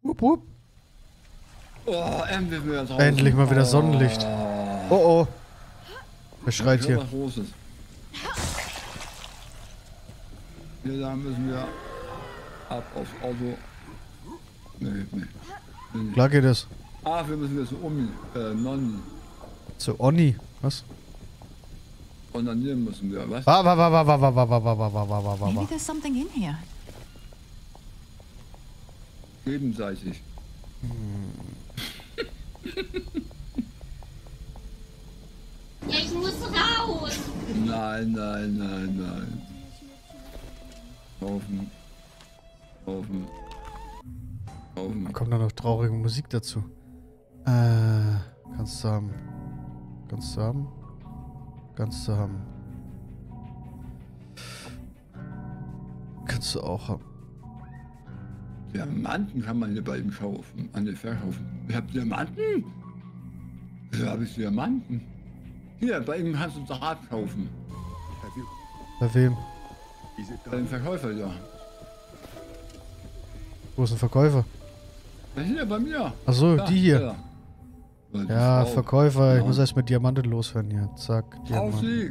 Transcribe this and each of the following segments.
Wupp, wupp. Oh, endlich wieder draußen. Endlich mal wieder Sonnenlicht. Oh oh. Wer schreit Ja, hier? was Großes. Hier, da müssen wir ab aufs Auto. Nee. Klar geht es. Ach, wir müssen jetzt zu Nonni. Zu Onni. Was? Onanieren müssen wir, was? Maybe there's something in here. Gegenseitig. Ich muss raus. Nein. Kaufen. Da kommt dann noch traurige Musik dazu. Kannst du haben. Kannst du haben. Kannst du haben. Kannst du auch haben. Diamanten kann man hier bei ihm kaufen. Verkaufen. Ich hab Diamanten? Wieso habe ich Diamanten? Hier, bei ihm kannst du Draht kaufen. Bei wem? Bei dem Verkäufer, ja. Wo ist ein Verkäufer? Ja, hier, bei mir. Achso, Ja, die hier. Ja, Ja, Frau. Verkäufer. Ich Ja. muss erst mit Diamanten loswerden hier. Zack, Auf Diamanten. sie!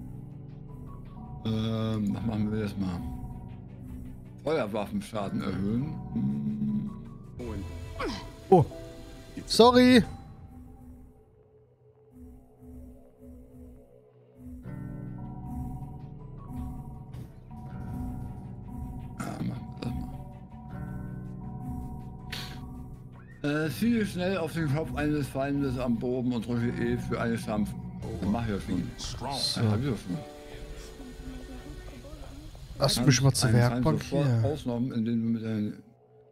Was machen wir jetzt mal? Feuerwaffenschaden erhöhen. Oh. Sorry. Machen wir das mal. Ziehe schnell auf den Kopf eines Feindes am Boden und drücke E für eine Stampf. Das mach ich ja schon. So. Das hab ich ja schon. Lass mich mal zur Einen Feind Werkbank sofort hier. ausnommen, indem du mit deinen...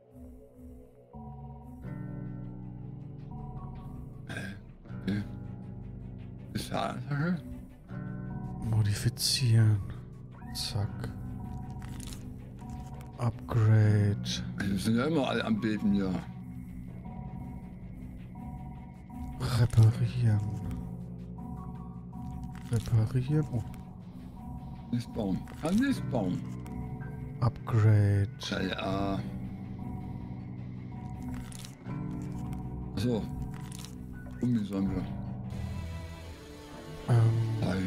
Okay. Ist da Attacke? Modifizieren. Zack. Upgrade. Wir sind ja immer alle am Beten hier. Reparieren. Reparieren. Oh. Nicht bauen. Kann nicht bauen. Upgrade. Ja. Achso. Gummi sollen wir. Drei.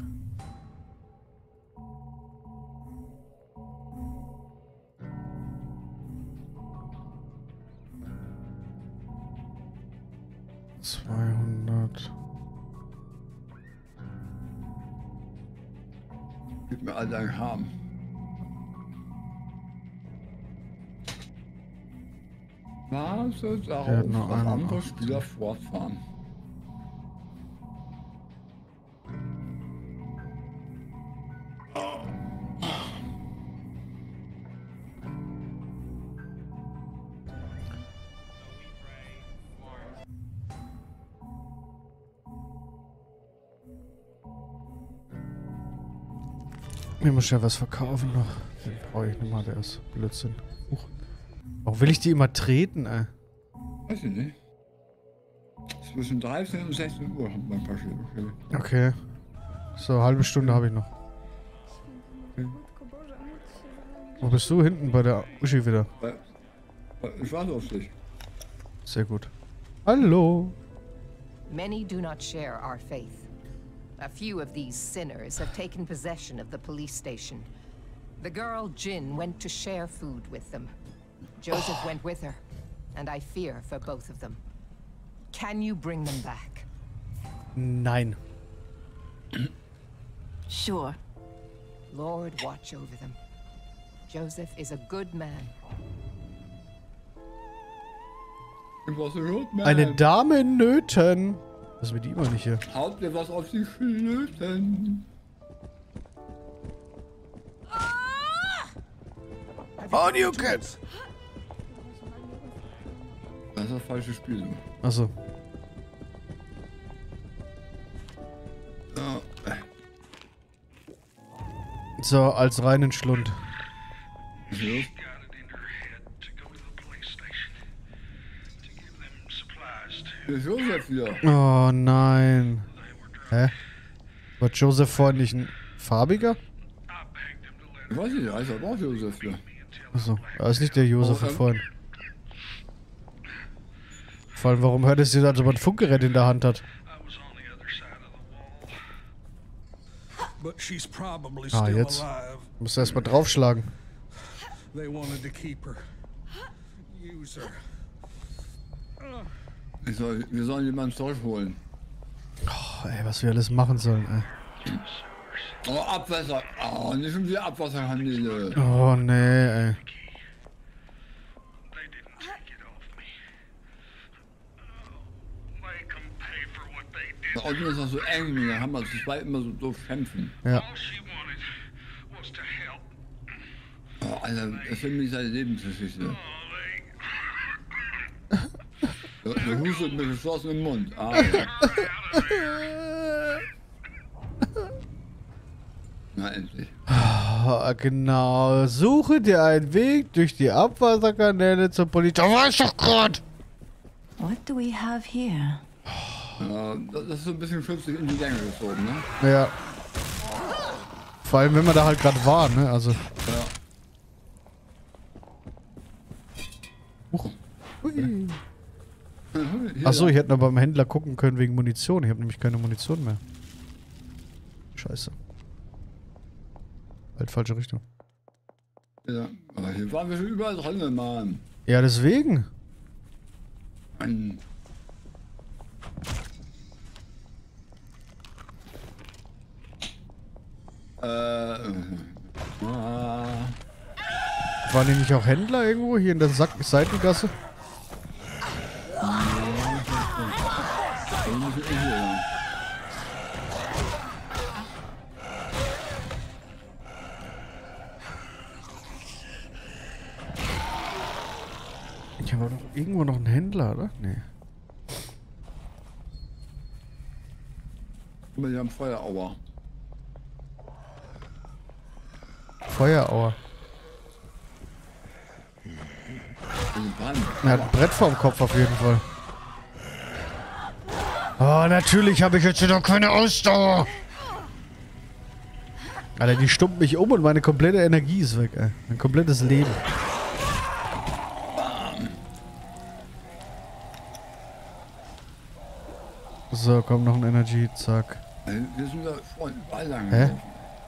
Gib mir all dein Harm. Warte darauf, nur dass andere 81. Spieler fortfahren. Mir muss ja was verkaufen noch. Den brauche ich nochmal, der ist Blödsinn. Huch. Warum will ich die immer treten, ey? Weiß ich nicht. Zwischen 13 und 16 Uhr hat man passiert. Okay. So, halbe Stunde habe ich noch. Wo bist du? Hinten bei der Uschi wieder. Ich warte auf dich. Sehr gut. Hallo. Many do not share our faith. A few of these sinners have taken possession of the police station. The girl Jin went to share food with them. Joseph went with her, and I fear for both of them. Can you bring them back? Nein. Sure. Lord, watch over them. Joseph is a good man. Ich war so gut, man. Eine Dame in Nöten. Was ist mit die immer nicht hier? Haut dir was auf die Flöten. Audio Cats. Das ist das falsche Spiel. Achso. Ja. So, als reinen Schlund. Was ist los? Hier ist Josef hier. Oh nein. Hä? War Joseph vorhin nicht ein farbiger? Ich weiß nicht, der heißt aber auch Josef hier. Achso, er ist nicht der Josef von vorhin. Vor allem, warum hört es sich, als ob man ein Funkgerät in der Hand hat? But she's probably Ah, still jetzt. alive. Muss erstmal draufschlagen. They wanted to keep her. Use her. Wir sollen jemanden zurückholen. Oh, ey, was wir alles machen sollen, ey. Oh, Abwasser. Oh, nicht schon wieder Abwasserkanäle. Oh, nee, ey. Da unten ist das so eng, und da haben wir zu zweit immer so doof kämpfen. Ja. Oh, Alter, das ist nämlich seine Lebensgeschichte. Der hustet mit geschlossenem Mund. Ah, ja. Na, endlich. Ah, genau. Suche dir einen Weg durch die Abwasserkanäle zur Polizei. Da war ich doch grad! What do we have here? Ja, das ist so ein bisschen schützlich in die Länge gezogen, ne? Ja. Vor allem, wenn man da halt gerade war, ne? Also. Ja. Hui. Achso, ich hätte noch beim Händler gucken können wegen Munition. Ich habe nämlich keine Munition mehr. Scheiße. Halt falsche Richtung. Ja, aber hier waren wir schon überall drin, Mann. Ja, deswegen. Mann. Waren die nicht auch Händler irgendwo hier in der Seitengasse? Hier war doch irgendwo noch ein Händler, oder? Nee. Guck mal, die haben Feuerauer. Feuerauer. Er hat ein Brett vorm Kopf auf jeden Fall. Oh, natürlich habe ich jetzt wieder keine Ausdauer. Alter, die stummt mich um und meine komplette Energie ist weg, ey. Mein komplettes Leben. So, komm, noch ein Energy, zack. Wir sind da vorhin überall lang Hä? gelaufen.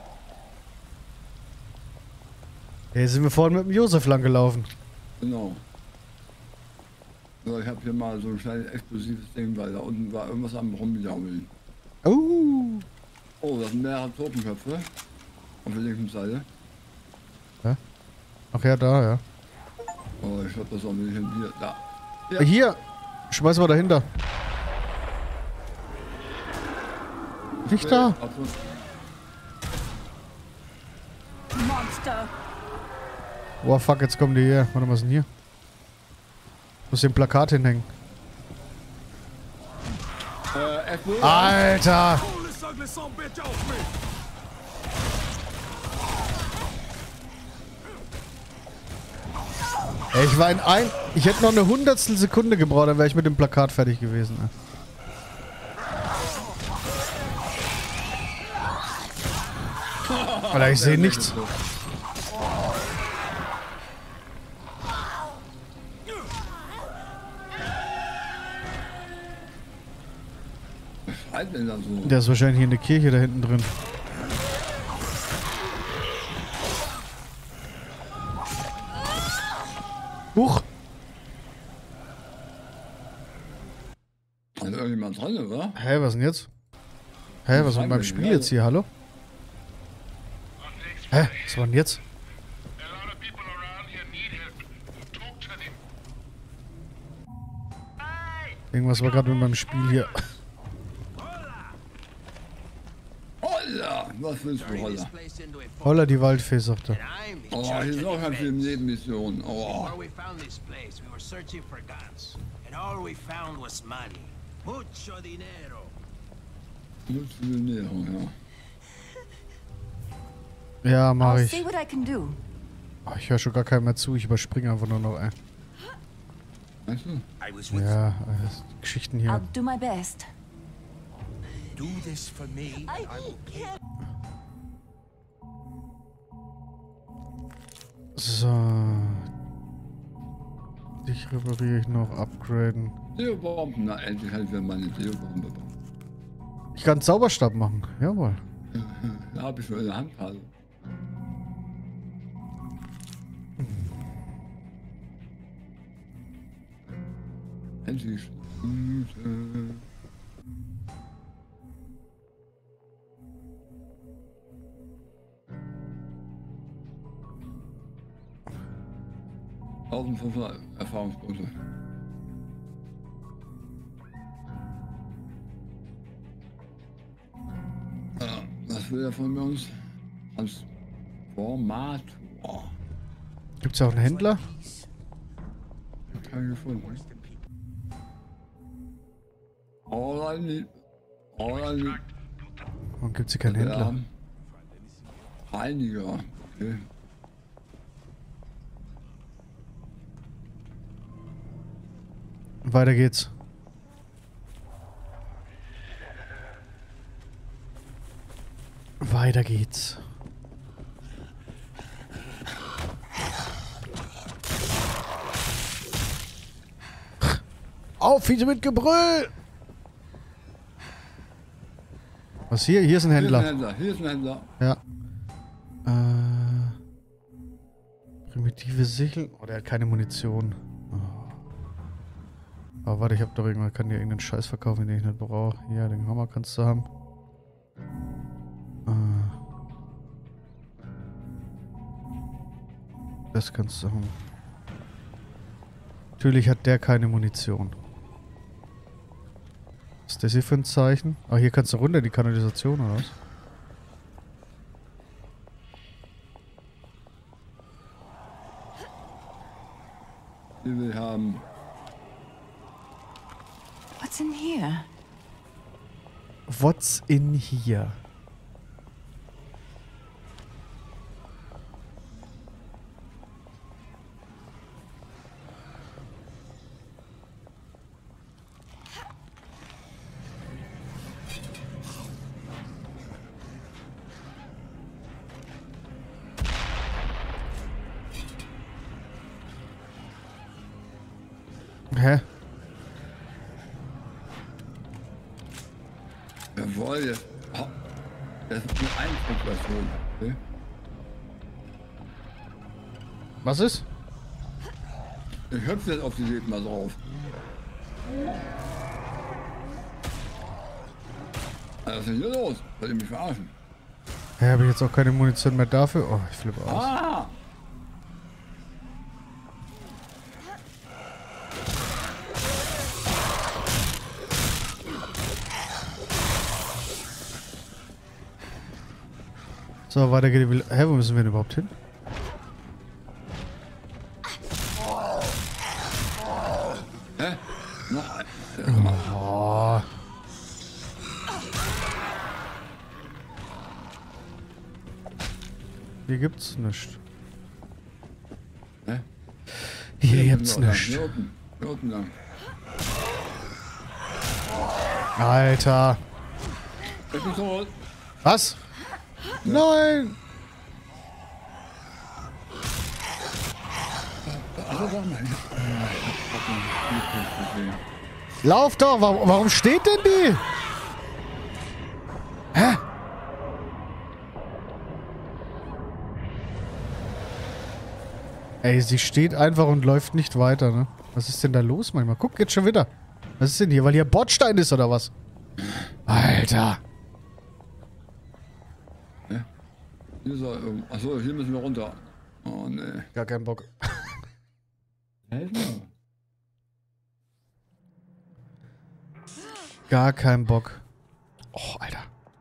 Hey, sind wir vorhin mit dem Josef lang gelaufen. Genau. So, ich habe hier mal so ein kleines explosives Ding, weil da unten war irgendwas am Rumjaumeln. Oh. Oh, das sind mehrere Totenköpfe. Auf der linken Seite. Hä? Ach ja, da, ja. Oh, ich hab das auch nicht hin. Hier, da. Ja. Hier! Schmeiß mal dahinter. Nicht da. Monster! Oh fuck, jetzt kommen die her. Warte mal, was ist denn hier? Muss den Plakat hinhängen. FO. Alter! Pull this ugly son of a bitch off me! Ey, ich war in ein... Ich hätte noch eine Hundertstel Sekunde gebraucht, dann wäre ich mit dem Plakat fertig gewesen. Ey. Alter, ich sehe nichts. Was schreit denn da so? Der ist wahrscheinlich hier in der Kirche da hinten drin. Huch! Ist irgendjemand dran, oder? Hä, was denn jetzt? Hä, was war beim Spiel jetzt hier? Hallo? Hä, was war denn jetzt? Irgendwas war gerade mit meinem Spiel hier. Holla! Was willst du, Holla? Holla, die Waldfee, sagt er. Oh, hier sind auch ganz viele Nebenmissionen. Oh. Before we found this place, we were searching for guns. And all we found was money. Mucho dinero. Gut für die Ernährung, ja. Ja, mach I'll ich. see what I can do. Oh, ich höre schon gar keinen mehr zu. Ich überspringe einfach nur noch, ey. Weißt du? I was with Ja, Geschichten hier. I'll do my best. do this for me. I will pay. So. Dich repariere ich noch, upgraden. Seobomben, na endlich halt wieder meine Seobombe. Ich kann einen Zauberstab machen, jawohl. Da habe ich schon in der Hand, also. Endlich. Erfahrungspunkte. Was will er von uns? Transformator. Gibt's ja auch einen Händler? Ich hab keinen gefunden. All I need. Warum gibt's hier keinen Händler? Reiniger. Okay. Weiter geht's. Weiter geht's. Auf, Fiese mit Gebrüll! Was hier? Hier ist ein Händler. Hier ist ein Händler. Ja. Primitive Sichel. Oh, der hat keine Munition. Oh. Aber warte, ich hab doch irgendwann, kann dir irgendeinen Scheiß verkaufen, den ich nicht brauche. Ja, den Hammer kannst du haben. Das kannst du haben. Natürlich hat der keine Munition. Was ist das hier für ein Zeichen? Ah, hier kannst du runter in die Kanalisation, oder was? Die will haben. What's in here? What's in here? Hä? Jawohl, jetzt. Oh, das ist eine Einzelversion. Okay? Was ist? Ich hüpfe jetzt auf die Leben mal drauf. Was ist denn hier los? Wollt ihr mich verarschen? Hä, habe ich jetzt auch keine Munition mehr dafür? Oh, ich flippe aus. Ah! So, weiter geht die... Hä, wo müssen wir denn überhaupt hin? Hä? Oh. Hier gibt's nichts. Hä? Hier gibt's nichts. Hier unten lang. Alter. Ich bin tot. Was? Nein! Also sag mal. Lauf doch! Warum steht denn die? Hä? Ey, sie steht einfach und läuft nicht weiter, ne? Was ist denn da los manchmal? Guck, jetzt schon wieder. Was ist denn hier? Weil hier Bordstein ist oder was? Alter. Hier soll, achso, hier müssen wir runter. Oh ne. Gar keinen Bock. Gar keinen Bock. Oh, Alter.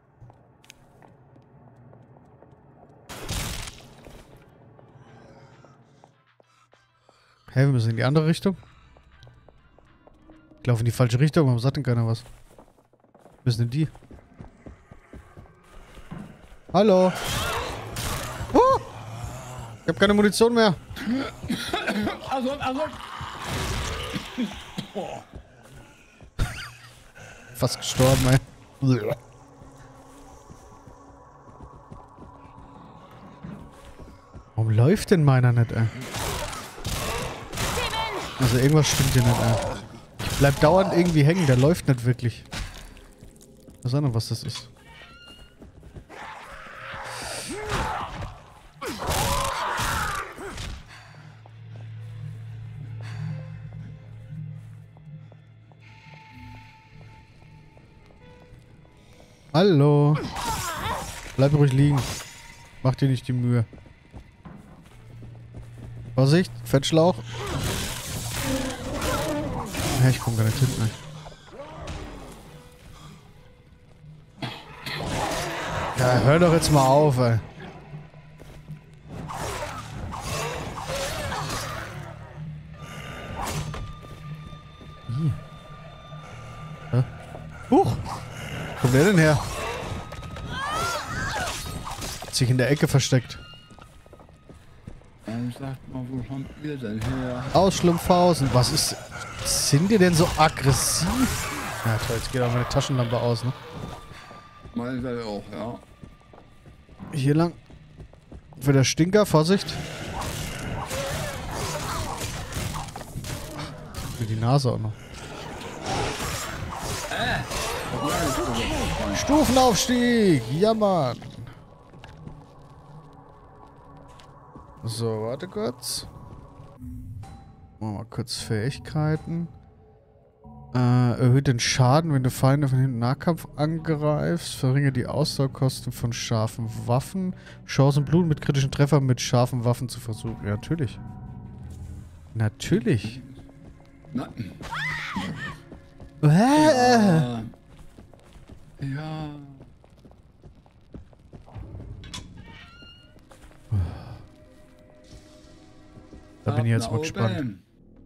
Hä, wir müssen in die andere Richtung? Ich laufe in die falsche Richtung, warum sagt denn keiner was? Wir müssen in die. Hallo? Ich hab keine Munition mehr. Also. Fast gestorben, ey. Warum läuft denn meiner nicht, ey? Also Also irgendwas stimmt hier nicht, ey. Ich bleib dauernd irgendwie hängen, der läuft nicht wirklich. Ich weiß auch noch, was das ist. Hallo. Bleib ruhig liegen. Mach dir nicht die Mühe. Vorsicht, Fettschlauch. Ja, ich komm gar nicht hinten. Ja, hör doch jetzt mal auf, ey. Hä? Huch! Wo kommt der denn her? Hat sich in der Ecke versteckt. Sagt mal, wo kommt ihr denn her? Aus Schlumpfhausen. Was ist... Sind die denn so aggressiv? Ja toll, jetzt geht auch meine Taschenlampe aus, ne? Meine auch, ja. Hier lang. Für der Stinker, Vorsicht. Für die Nase auch noch. Stufenaufstieg! Ja, Mann! So, warte kurz. Machen wir mal kurz Fähigkeiten. Erhöht den Schaden, wenn du Feinde von hinten Nahkampf angreifst. Verringere die Ausdauerkosten von scharfen Waffen. Chancen, Blut mit kritischen Treffern mit scharfen Waffen zu versuchen. Ja, natürlich. Natürlich. Nein. Ja. Da bin ich jetzt mal gespannt.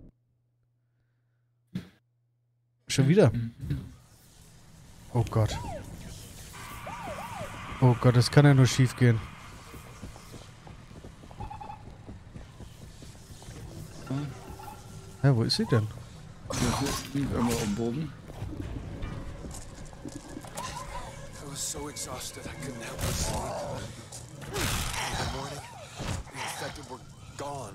Schon wieder? Oh Gott. Oh Gott, das kann ja nur schief gehen. Ja, wo ist sie denn? Die ist immer am Boden. I was so exhausted I couldn't help but sleep. In the morning, the infected were gone.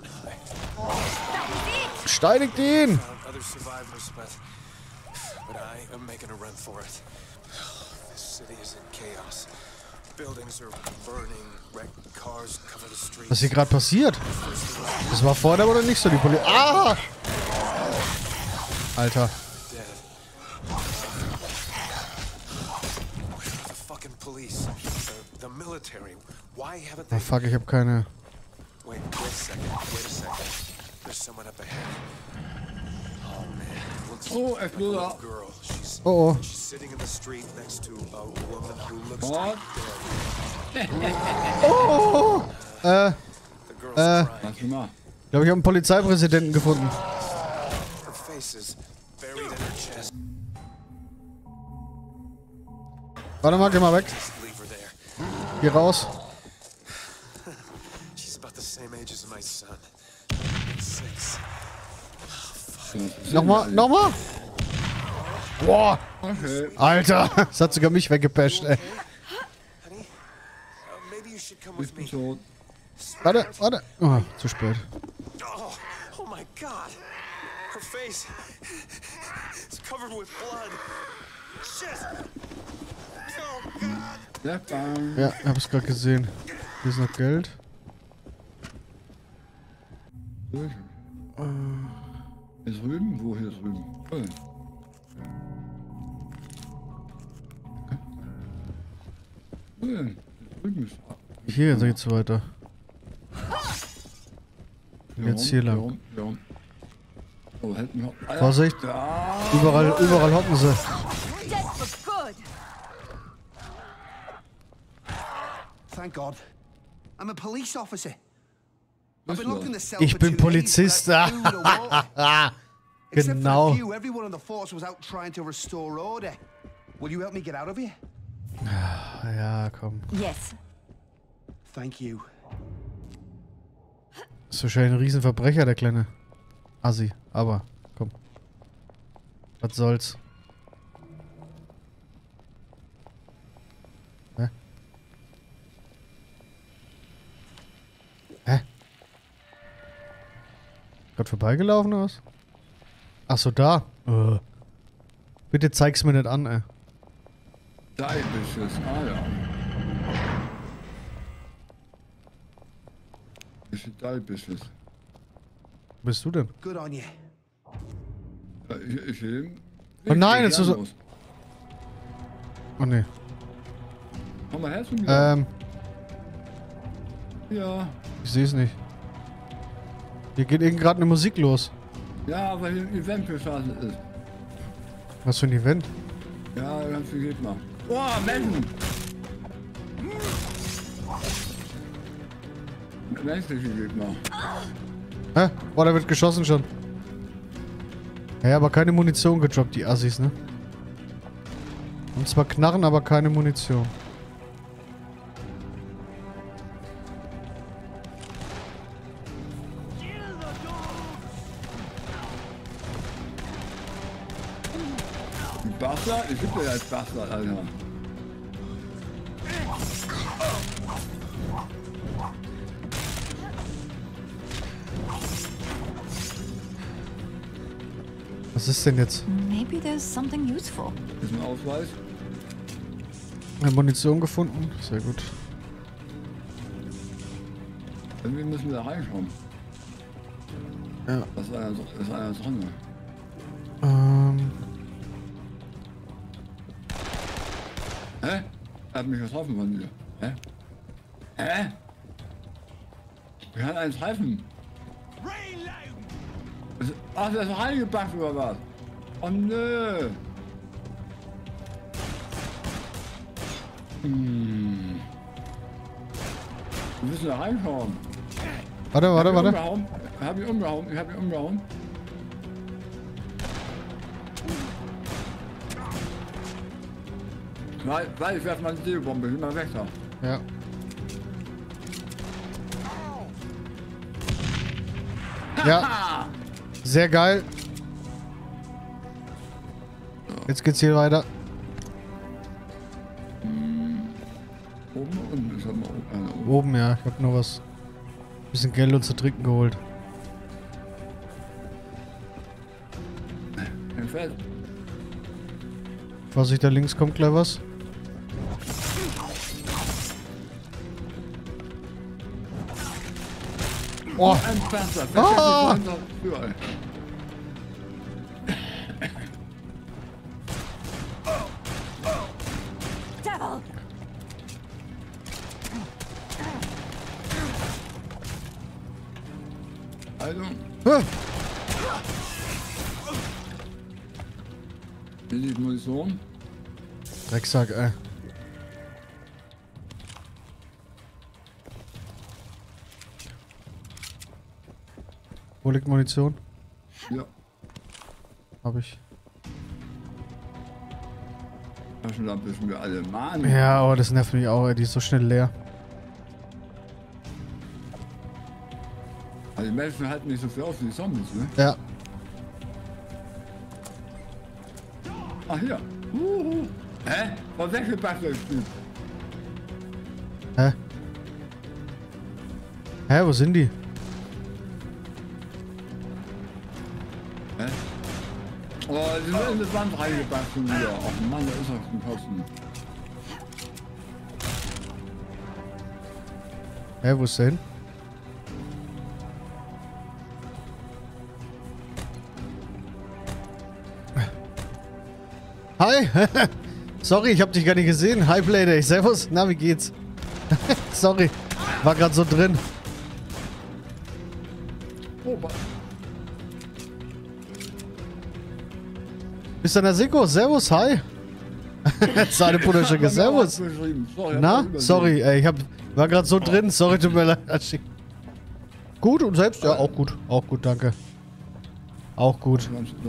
Steinigt ihn! Found other survivors, but I am making a run for it. This city is in chaos. Buildings are burning, wrecked cars cover the streets. Was hier gerade passiert? Das war vorher oder nicht so, die Polizei. Ah! Alter. Dead. The fucking police, the military. Why haven't Oh they? fuck, ich habe keine... Wait a second. There's someone up ahead. Oh man, looks Oh, like a Exploder. little girl. Oh oh. She's sitting in the street next to a woman who looks What? dead. Oh! The girl's crying. Lass mal. Ich glaube, ich habe einen Polizeipräsidenten gefunden. Her face is buried in her chest. Warte mal, geh mal weg. Just leave her there. Geh raus. She's about the same age as my son. 6. Nochmal, nochmal. Boah. Okay. Alter, das hat sogar mich weggepasht, ey. Honey, maybe you should come Ich with bin me. tot. Warte, warte. Oh, zu spät. Oh my God! Her face is covered with blood. Shit! Oh God! Ja, bang. Ja, hab es gerade gesehen. Hier ist noch Geld. Hier drüben? Wo hier drüben? Oh. Wo denn? Hier drüben ist... Hier geht's weiter. Jetzt hier lang. Ja. Oh, hätten wir... Ah, ja. Vorsicht. Ja. Überall hocken sie. Thank God. I'm a police officer. I've been Bist locked in du? the cell Ich for bin 2 Polizist. days without food or water. Except for Genau. a few, everyone on the force was out trying to restore order. Will you help me get out of here? Ja, komm. Yes. Thank you. Ist wahrscheinlich ein Riesenverbrecher, der kleine Assi. Aber, komm. Was soll's. Hä? Hä? Gerade vorbeigelaufen oder was? Achso, da. Bitte zeig's mir nicht an, ey. Da ist es. Ah ja. Da bist es. Wo bist du denn? Good on you. Ich will. Oh nein, jetzt ist so. Oh ne. Komm mal her zu mir. Ja. Ich seh's nicht. Hier geht irgendwie gerade eine Musik los. Ja, weil hier ein Event gestartet ist. Was für ein Event? Ja, ganz viel Gegner. Oh, Menschen! Menschliche Gegner. Hä? Boah, da wird geschossen schon. Ja, aber keine Munition gedroppt, die Assis, ne? Und zwar Knarren, aber keine Munition. Bastard? Ich bin ja als Bastard, Alter. Was ist denn jetzt? Maybe there's something useful. Ist ein Ausweis? Eine Munition gefunden? Sehr gut. Irgendwie müssen wir da reinkommen. Ja. Das ist einer dran. Hä? Er hat mich getroffen von dir. Hä? Hä? Ich kann einen treffen. Ach, der ist reingepackt oder was? Oh nö. Wir müssen da reinkommen. Warte. Ich hab ihn umgehauen. Weil ich werfe mal eine Segelbombe, ich bin mal weg da. Ja. Ja. Sehr geil. Jetzt geht's hier weiter. Oben und unten, ich hab mal oben. Oben, ja. Ich hab nur was. Bisschen Geld und zu trinken geholt. Ein Feld. Vorsicht, da links kommt gleich was. Oh. Ein Panzer. Ah. Devil! Also, Ah. hier liegt Munition. Drecksack, ey. Wo liegt Munition? Ja, Hab ich. Taschenlampe sind wir alle. Mann. Ja, aber das nervt mich auch, ey. Die ist so schnell leer. Also die Menschen halten nicht so viel aus wie die Zombies, ne? Ja. Ach hier. Hä? Was weggepackt der Typ? Hä? Hä, wo sind die? Hä? Oh, die sind in die Wand reingepackt schon wieder. Oh Mann, da ist auch ein Kosten. Hä, wo ist der hin? Hi! Sorry, ich hab dich gar nicht gesehen. Hi, Playday. Servus. Na, wie geht's? Sorry. War grad so drin. Oh, Bist du an der Seko? Servus, hi. Seine Puderschicke. Servus. Na? Sorry, ey, war grad so drin. Sorry, tut mir leid. Gut und selbst? Ja, auch gut. Auch gut, danke. Auch gut.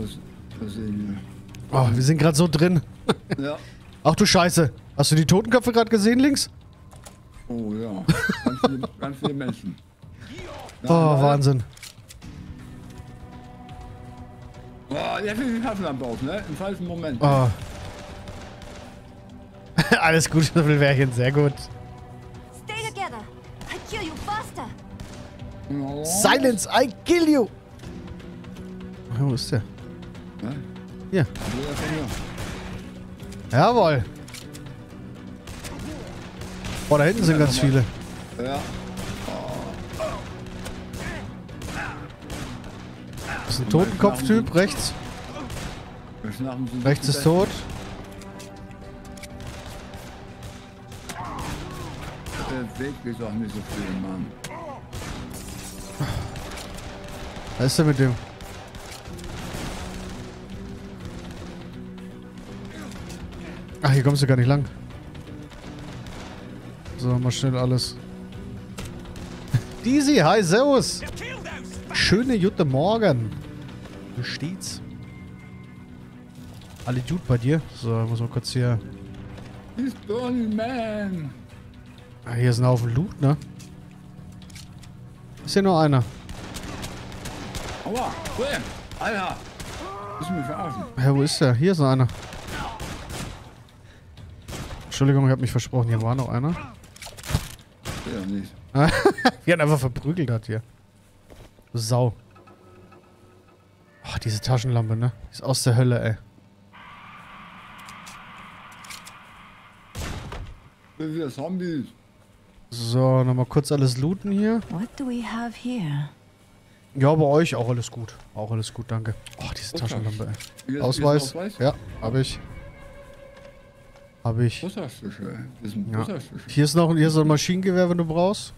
Oh, wir sind gerade so drin. Ja. Ach du Scheiße. Hast du die Totenköpfe gerade gesehen links? Oh ja. Ganz viele Menschen. Ja, Oh, Wahnsinn. Oh, jetzt will ich die Taschenlampe auf, ne? Im falschen Moment. Oh. Alles gut, Schnüffelbärchen, sehr gut. Stay together. I kill you faster. Oh. Silence, I kill you! Wo ist der? Hier. Der von mir. Jawohl. Boah, da hinten sind ganz viele. Ja. Das ist ein Totenkopftyp, rechts. Wir schnappen sie Rechts nicht ist tot. Der Weg ist auch nicht so viel, Mann. Was ist denn mit dem? Ach, hier kommst du gar nicht lang. So, mal schnell alles. Deezy, hi, servus. Schöne gute Morgen. Wie steht's? Alle gut bei dir? So, muss mal kurz hier... He's Burning Man. Ah, hier ist ein Haufen Loot, ne? Ist hier nur einer. Aua, William, Alter. Willst du mich verarschen? Hä, wo ist der? Hier ist noch einer. Entschuldigung, ich habe mich versprochen. Hier war noch einer. Ja, nicht. Wir haben einfach verprügelt hat hier. Sau. Oh, diese Taschenlampe, ne? Ist aus der Hölle, ey. Wir sind wieder Zombies. So, nochmal kurz alles looten hier. What do we have here? Ja, bei euch auch alles gut. Auch alles gut, danke. Oh, diese Taschenlampe, ey. Ausweis? Ja, habe ich. Habe ich. Busserstücke. Das sind Ja. Busserstücke. Hier ist noch ein Maschinengewehr, wenn du brauchst.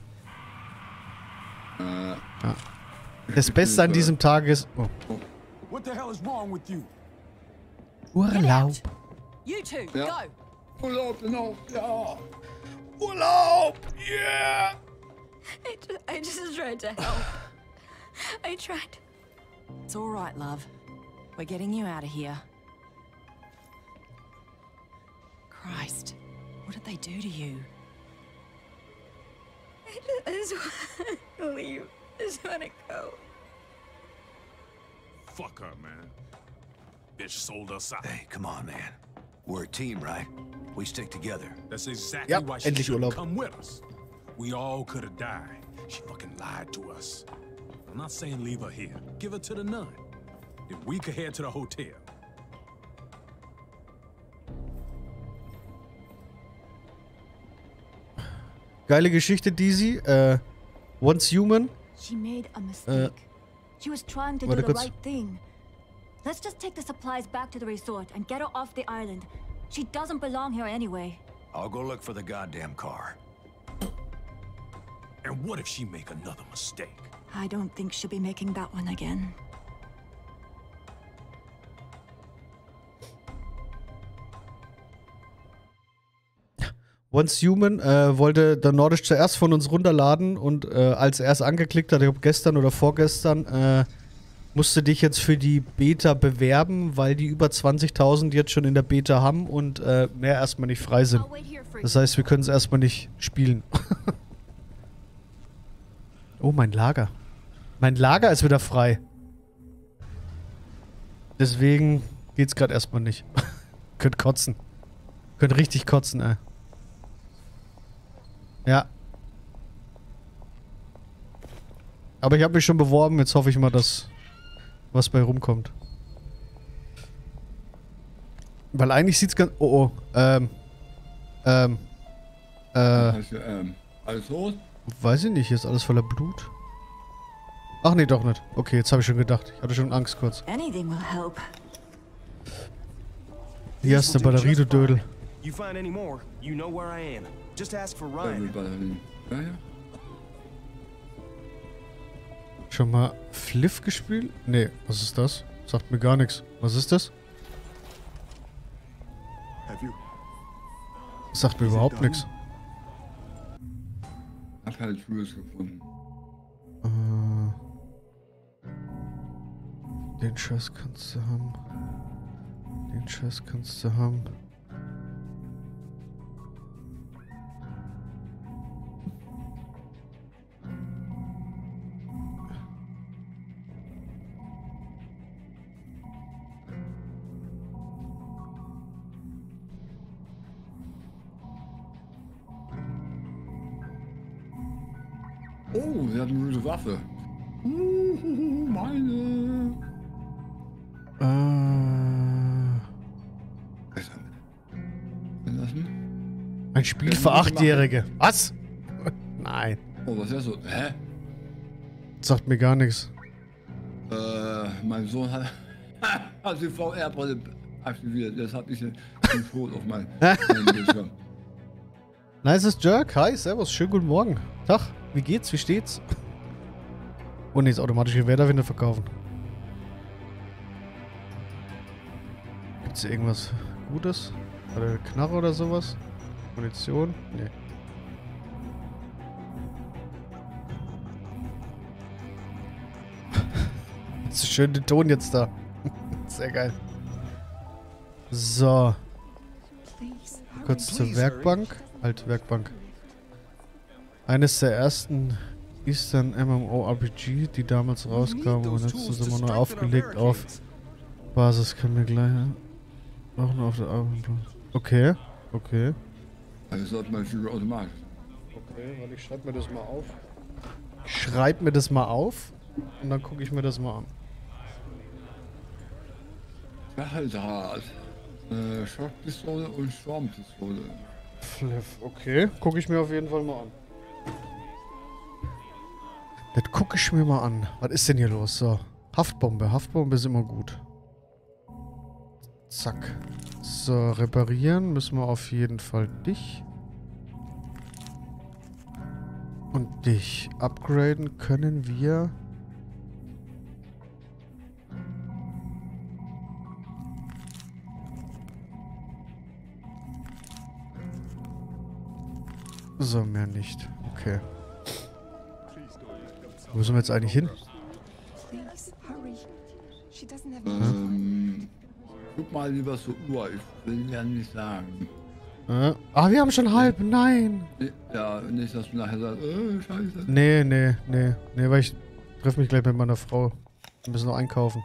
Ja. Das Beste an diesem Tag ist... Oh. What the hell is wrong with you? Urlaub. You two, Ja. Urlaub, genau. Ja. Urlaub! Yeah! I just tried to help. I tried. It's all right, love. We're getting you out of here. Christ, what did they do to you? I just want to leave. I just want to go. Fuck her, man. Bitch sold us out. Hey, come on, man. We're a team, right? We stick together. That's exactly Ja, why she endlich should Urlaub. come with us. We all could have died. She fucking lied to us. I'm not saying leave her here. Give her to the nun. Then we could head to the hotel. Geile Geschichte, Deezy. Once Human. She made a mistake. She was trying to do warte the kurz. right thing. Let's just take the supplies back to the resort and get her off the island. She doesn't belong here anyway. I'll go look for the goddamn car. And what if she make another mistake? I don't think she'll be making that one again. Once Human wollte der Nordisch zuerst von uns runterladen und als er es angeklickt hat, ich glaube gestern oder vorgestern, musste dich jetzt für die Beta bewerben, weil die über 20.000 jetzt schon in der Beta haben und mehr erstmal nicht frei sind. I'll wait here for you. Das heißt, wir können es erstmal nicht spielen. Oh, mein Lager. Mein Lager ist wieder frei. Deswegen geht's gerade erstmal nicht. Könnt kotzen. Könnt richtig kotzen, ey. Ja. Aber ich habe mich schon beworben. Jetzt hoffe ich mal, dass was bei rumkommt. Weil eigentlich sieht's ganz... Oh, oh. Hast du, alles los? Weiß ich nicht. Hier ist alles voller Blut. Ach nee, doch nicht. Okay, jetzt habe ich schon gedacht. Ich hatte schon Angst kurz. Anything will help. Hier hast du eine Batterie, du Dödel. You find any more, you know where I am. Just ask for Ryan. Ja, ja. Schon mal Fliff gespielt? Nee, was ist das? Sagt mir gar nichts. Was ist das? Have you? Sagt mir überhaupt nichts. Hab halt Tools gefunden. Den Scheiß kannst du haben. Den Scheiß kannst du haben. Oh, sie hat eine gute Waffe. Meine. Ein Spiel für 8-Jährige. Was? Nein. Oh, was ist das so? Hä? Sagt mir gar nichts. Mein Sohn hat die VR-Brille aktiviert. Das hat ich den Tod auf meinem Bildschirm. Nices Jerk. Hi, servus. Schönen guten Morgen. Tag. Wie geht's? Wie steht's? Oh ne, ist automatisch Gewehrwinde verkaufen. Gibt's hier irgendwas Gutes? Oder eine Knarre oder sowas? Munition? Nee. Das ist schön den Ton jetzt da. Sehr geil. So. Kurz zur Werkbank. Alte Werkbank. Eines der ersten Eastern MMORPG, die damals rauskamen und jetzt ist immer noch aufgelegt auf Basis. Kann mir gleich auch noch auf der Arbeit. Okay, okay. Also sollte man für automatisch. Okay, weil ich schreibe mir das mal auf. Ich schreibe mir das mal auf und dann gucke ich mir das mal an. Stahldraht. Schockpistole und Sturmpistole. Fliff, okay. Gucke ich mir auf jeden Fall mal an. Das gucke ich mir mal an. Was ist denn hier los? So. Haftbombe. Haftbombe ist immer gut. Zack. So, reparieren müssen wir auf jeden Fall dich. Und dich. Upgraden können wir... So, mehr nicht. Okay. Wo sind wir jetzt eigentlich hin? Guck mal lieber zur Uhr, ich will ja nicht sagen. Ah, wir haben schon halb, nein! Ja, nicht, dass du nachher sagst, scheiße. Nee, weil ich treffe mich gleich mit meiner Frau. Wir müssen noch einkaufen.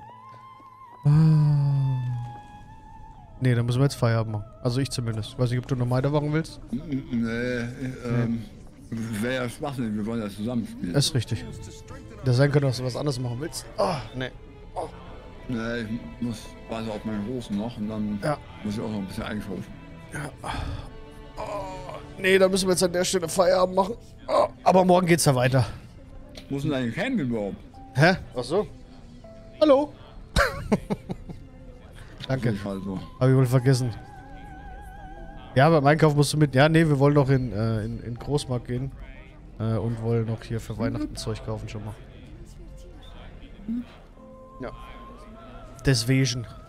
Nee, dann müssen wir jetzt Feierabend machen. Also ich zumindest. Weiß nicht, ob du noch weitermachen willst? Nee, wäre ja Schwachsinn, wir wollen ja zusammen spielen. Ist richtig. Das sein könnte, dass du was anderes machen willst. Oh, nee. Oh. Nee, ich muss weiter auf meine Hosen noch und dann muss ich auch noch ein bisschen einkaufen. Ja. Oh, nee, dann müssen wir jetzt an der Stelle Feierabend machen. Oh, aber morgen geht's ja weiter. Wo ist denn eigentlich Camp überhaupt? Hä? Ach so. Hallo. Danke. Also. Hab ich wohl vergessen. Ja, beim Einkauf musst du mit. Ja, nee, wir wollen noch in Großmarkt gehen. Und wollen noch hier für Weihnachten Zeug kaufen schon mal. Ja. Deswegen.